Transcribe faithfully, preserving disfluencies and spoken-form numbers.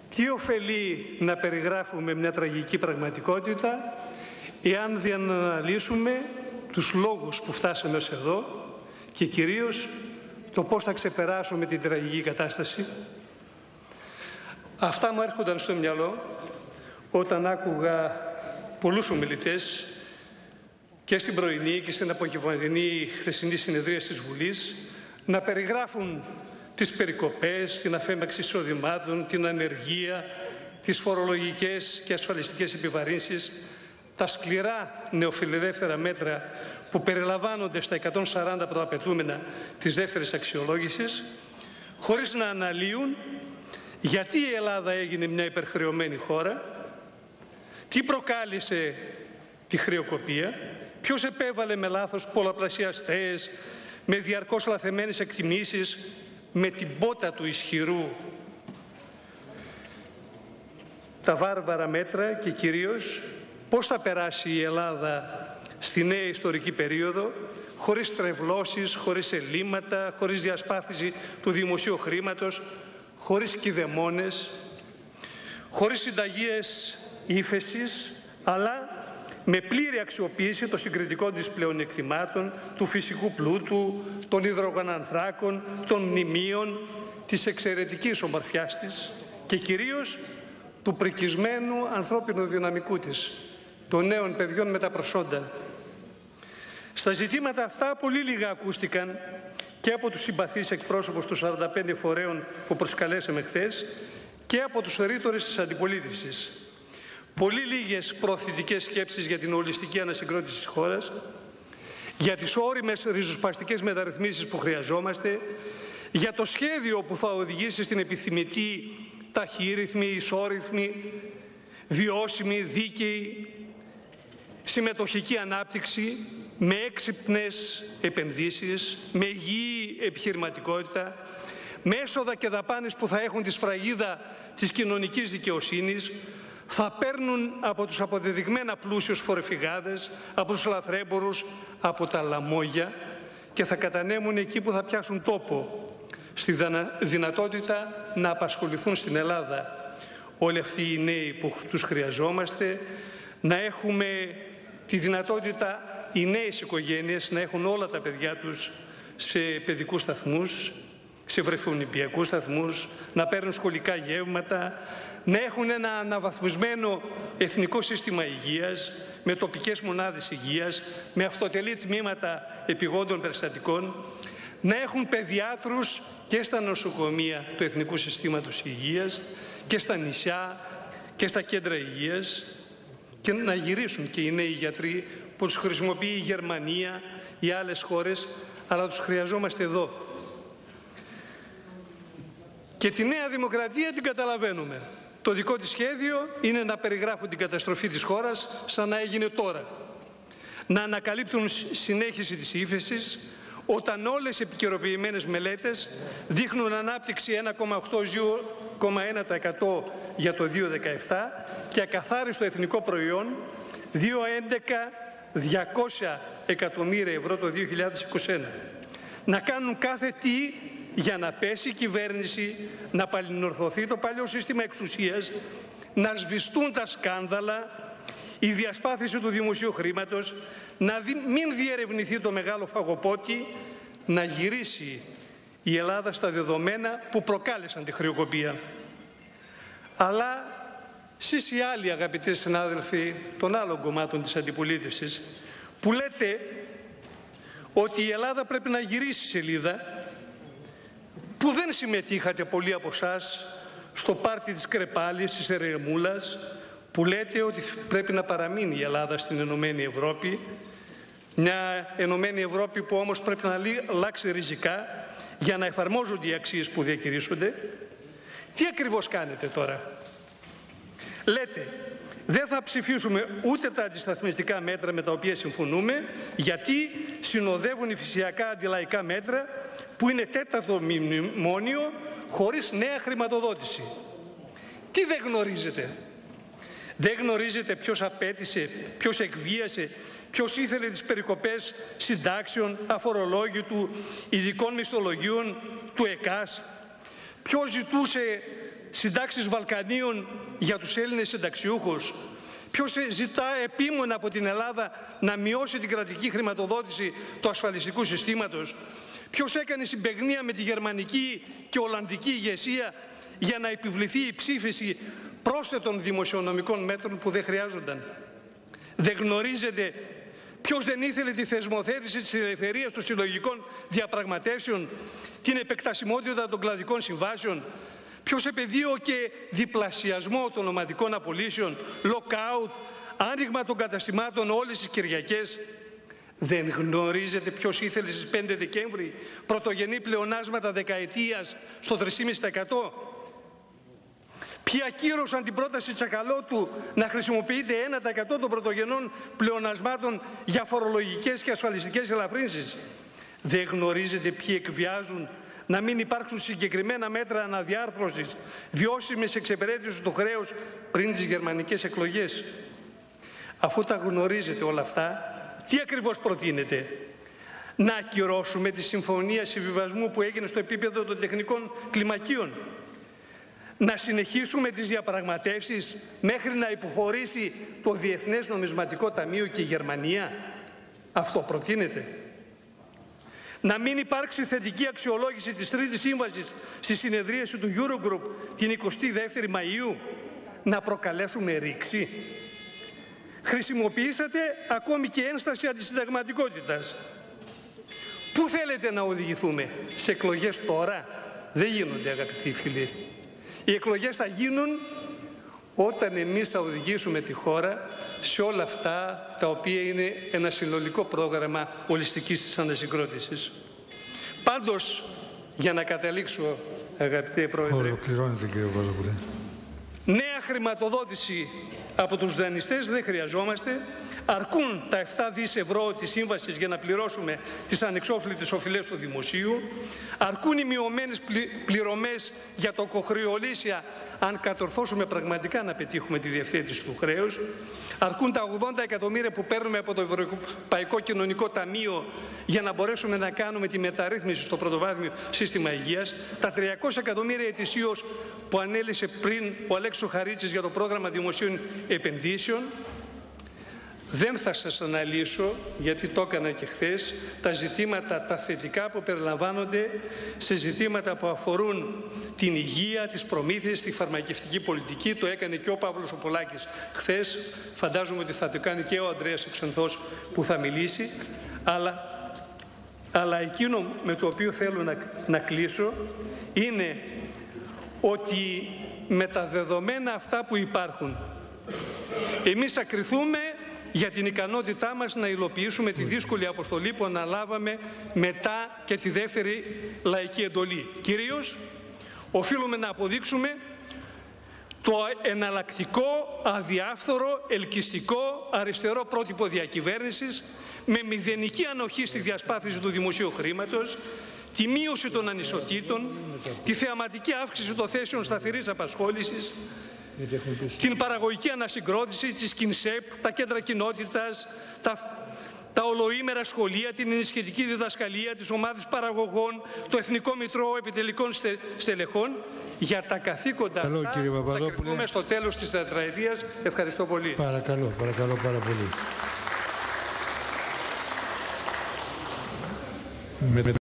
Τι ωφελεί να περιγράφουμε μια τραγική πραγματικότητα εάν δεν αναλύσουμε τους λόγους που φτάσαμε ως εδώ και κυρίως το πώς θα ξεπεράσουμε την τραγική κατάσταση. Αυτά μου έρχονταν στο μυαλό όταν άκουγα πολλούς ομιλητές και στην πρωινή και στην απογευματινή χθεσινή συνεδρία της Βουλής να περιγράφουν τις περικοπές, την αφέμαξη εισοδημάτων, την ανεργία, τις φορολογικές και ασφαλιστικές επιβαρύνσεις, τα σκληρά νεοφιλελεύθερα μέτρα που περιλαμβάνονται στα εκατόν σαράντα προαπαιτούμενα της δεύτερης αξιολόγησης, χωρίς να αναλύουν γιατί η Ελλάδα έγινε μια υπερχρεωμένη χώρα, τι προκάλεσε τη χρεοκοπία, ποιος επέβαλε με λάθος πολλαπλασιαστές, με διαρκώς λαθεμένες εκτιμήσεις, με την πότα του ισχυρού τα βάρβαρα μέτρα και κυρίως πώς θα περάσει η Ελλάδα στη νέα ιστορική περίοδο χωρίς τρευλώσεις, χωρίς ελλείμματα, χωρίς διασπάθηση του δημοσίου χρήματος, χωρίς κηδεμόνες, χωρίς συνταγές ύφεσης, αλλά με πλήρη αξιοποίηση των συγκριτικών της πλεονεκτημάτων, του φυσικού πλούτου, των υδρογονανθράκων, των μνημείων, της εξαιρετικής ομορφιάς της και κυρίως του πρικισμένου ανθρώπινου δυναμικού της, των νέων παιδιών με τα προσόντα. Στα ζητήματα αυτά πολύ λίγα ακούστηκαν και από τους συμπαθείς εκπρόσωπους των σαράντα πέντε φορέων που προσκαλέσαμε χθες και από τους ρήτορες της αντιπολίτευσης. Πολύ λίγες προωθητικές σκέψεις για την ολιστική ανασυγκρότηση της χώρας, για τις ώριμες ριζοσπαστικές μεταρρυθμίσεις που χρειαζόμαστε, για το σχέδιο που θα οδηγήσει στην επιθυμητή ταχύρυθμη, ισόρυθμη, βιώσιμη, δίκαιη, συμμετοχική ανάπτυξη, με έξυπνες επενδύσεις, με υγιή επιχειρηματικότητα, με έσοδα και δαπάνες που θα έχουν τη σφραγίδα της κοινωνικής δικαιοσύνης, θα παίρνουν από τους αποδεδειγμένα πλούσιους φορεφυγάδες, από τους λαθρέμπορους, από τα λαμόγια και θα κατανέμουν εκεί που θα πιάσουν τόπο, στη δυνατότητα να απασχοληθούν στην Ελλάδα όλοι αυτοί οι νέοι που τους χρειαζόμαστε, να έχουμε τη δυνατότητα οι νέες οικογένειες να έχουν όλα τα παιδιά τους σε παιδικούς σταθμούς, σε βρεφονιπιακούς σταθμούς, να παίρνουν σχολικά γεύματα, να έχουν ένα αναβαθμισμένο εθνικό σύστημα υγείας, με τοπικές μονάδες υγείας, με αυτοτελή τμήματα επιγόντων περιστατικών, να έχουν παιδιάτρους και στα νοσοκομεία του Εθνικού Συστήματος Υγείας και στα νησιά και στα κέντρα υγείας και να γυρίσουν και οι νέοι γιατροί που τους χρησιμοποιεί η Γερμανία ή άλλες χώρες, αλλά τους χρειαζόμαστε εδώ. Και τη Νέα Δημοκρατία την καταλαβαίνουμε. Το δικό της σχέδιο είναι να περιγράφουν την καταστροφή της χώρας σαν να έγινε τώρα. Να ανακαλύπτουν συνέχιση της ύφεσης, όταν όλες οι επικαιροποιημένες μελέτες δείχνουν ανάπτυξη ένα κόμμα οκτώ με δύο κόμμα ένα τοις εκατό για το δύο χιλιάδες δεκαεπτά και ακαθάριστο εθνικό προϊόν δύο κόμμα έντεκα διακόσια εκατομμύρια ευρώ το δύο χιλιάδες είκοσι ένα. Να κάνουν κάθε τι για να πέσει η κυβέρνηση, να παλινορθωθεί το παλιό σύστημα εξουσίας, να σβηστούν τα σκάνδαλα, η διασπάθηση του δημοσίου χρήματος, να δι... μην διερευνηθεί το μεγάλο φαγοπότη, να γυρίσει η Ελλάδα στα δεδομένα που προκάλεσαν τη χρεοκοπία. Αλλά εσείς οι άλλοι, αγαπητοί συνάδελφοι των άλλων κομμάτων της αντιπολίτευσης, που λέτε ότι η Ελλάδα πρέπει να γυρίσει σελίδα, που δεν συμμετείχατε πολλοί από εσάς στο πάρτι της Κρεπάλης, της Ερεμούλας, που λέτε ότι πρέπει να παραμείνει η Ελλάδα στην Ενωμένη Ευρώπη, μια Ενωμένη Ευρώπη που όμως πρέπει να αλλάξει ριζικά για να εφαρμόζονται οι αξίες που διακηρύσσονται. Τι ακριβώς κάνετε τώρα? Λέτε, δεν θα ψηφίσουμε ούτε τα αντισταθμιστικά μέτρα με τα οποία συμφωνούμε, γιατί συνοδεύουν υφησιακά αντιλαϊκά μέτρα που είναι τέταρτο μνημόνιο χωρίς νέα χρηματοδότηση. Τι δεν γνωρίζετε? Δεν γνωρίζετε ποιος απέτησε, ποιος εκβίασε, ποιος ήθελε τις περικοπές συντάξεων, αφορολόγητου, ειδικών μισθολογίων, του ΕΚΑΣ, ποιος ζητούσε συντάξεις Βαλκανίων για τους Έλληνες συνταξιούχους? Ποιος ζητά επίμονα από την Ελλάδα να μειώσει την κρατική χρηματοδότηση του ασφαλιστικού συστήματος? Ποιος έκανε συμπαιγνία με τη γερμανική και ολλανδική ηγεσία για να επιβληθεί η ψήφιση πρόσθετων δημοσιονομικών μέτρων που δεν χρειάζονταν? Δεν γνωρίζετε ποιος δεν ήθελε τη θεσμοθέτηση της ελευθερίας των συλλογικών διαπραγματεύσεων, την επεκτασιμότητα των κλαδικών συμβάσεων? Ποιος επεδίωκε διπλασιασμό των ομαδικών απολύσεων, lockout, άνοιγμα των καταστημάτων όλες τις Κυριακές? Δεν γνωρίζετε ποιος ήθελε στις πέντε Δεκέμβρη πρωτογενή πλεονάσματα δεκαετίας στο τρία κόμμα πέντε τοις εκατό? Ποιοι ακύρωσαν την πρόταση Τσακαλώτου να χρησιμοποιείται ένα τοις εκατό των πρωτογενών πλεονασμάτων για φορολογικές και ασφαλιστικές ελαφρύνσεις? Δεν γνωρίζετε ποιοι εκβιάζουν να μην υπάρξουν συγκεκριμένα μέτρα αναδιάρθρωσης βιώσιμης εξυπηρέτησης του χρέους πριν τις γερμανικές εκλογές? Αφού τα γνωρίζετε όλα αυτά, τι ακριβώς προτείνετε? Να ακυρώσουμε τη συμφωνία συμβιβασμού που έγινε στο επίπεδο των τεχνικών κλιμακίων? Να συνεχίσουμε τις διαπραγματεύσεις μέχρι να υποχωρήσει το Διεθνές Νομισματικό Ταμείο και η Γερμανία? Αυτό προτείνετε? Να μην υπάρξει θετική αξιολόγηση της Τρίτης Σύμβασης στη συνεδρίαση του Eurogroup την εικοστή δεύτερη Μαΐου? Να προκαλέσουμε ρήξη? Χρησιμοποιήσατε ακόμη και ένσταση αντισυνταγματικότητας. Πού θέλετε να οδηγηθούμε? Σε εκλογές τώρα? Δεν γίνονται, αγαπητοί φίλοι. Οι εκλογές θα γίνουν όταν εμείς θα οδηγήσουμε τη χώρα σε όλα αυτά τα οποία είναι ένα συνολικό πρόγραμμα ολιστικής της ανασυγκρότησης. Πάντως, για να καταλήξω, αγαπητέ Πρόεδρε, ολοκληρώνεται, κύριε Παπαδόπουλε. Νέα χρηματοδότηση από τους δανειστές δεν χρειαζόμαστε. Αρκούν τα επτά δις ευρώ της σύμβασης για να πληρώσουμε τις ανεξόφλητες οφειλές του δημοσίου. Αρκούν οι μειωμένες πληρωμές για το κοχρεωλήσια, αν κατορθώσουμε πραγματικά να πετύχουμε τη διευθέτηση του χρέους. Αρκούν τα ογδόντα εκατομμύρια που παίρνουμε από το Ευρωπαϊκό Κοινωνικό Ταμείο για να μπορέσουμε να κάνουμε τη μεταρρύθμιση στο πρωτοβάθμιο σύστημα υγείας. Τα τριακόσια εκατομμύρια ετησίως που ανέλησε πριν ο Αλέξης Χαρίτσης για το πρόγραμμα δημοσίων επενδύσεων. Δεν θα σας αναλύσω, γιατί το έκανα και χθες, τα ζητήματα τα θετικά που περιλαμβάνονται σε ζητήματα που αφορούν την υγεία, τις προμήθειες, τη φαρμακευτική πολιτική. Το έκανε και ο Παύλος ο Πολάκης χθες. Φαντάζομαι ότι θα το κάνει και ο Ανδρέας Εξενθός που θα μιλήσει. Αλλά, αλλά εκείνο με το οποίο θέλω να, να κλείσω είναι ότι με τα δεδομένα αυτά που υπάρχουν, εμείς θα κριθούμε για την ικανότητά μας να υλοποιήσουμε τη δύσκολη αποστολή που αναλάβαμε μετά και τη δεύτερη λαϊκή εντολή. Κυρίως, οφείλουμε να αποδείξουμε το εναλλακτικό, αδιάφθορο, ελκυστικό, αριστερό πρότυπο διακυβέρνησης με μηδενική ανοχή στη διασπάθηση του δημοσίου χρήματος, τη μείωση των ανισοτήτων, τη θεαματική αύξηση των θέσεων σταθερής απασχόλησης, την παραγωγική ανασυγκρότηση της ΚΙΝΣΕΠ, τα κέντρα κοινότητας, τα, τα ολοήμερα σχολεία, την ενισχυτική διδασκαλία, τις ομάδες παραγωγών, το Εθνικό Μητρό Επιτελικών στε, Στελεχών. Για τα καθήκοντα Καλό, αυτά κύριε θα κρυφθούμε στο τέλος της τετραετίας. Ευχαριστώ πολύ. Παρακαλώ, παρακαλώ πάρα πολύ.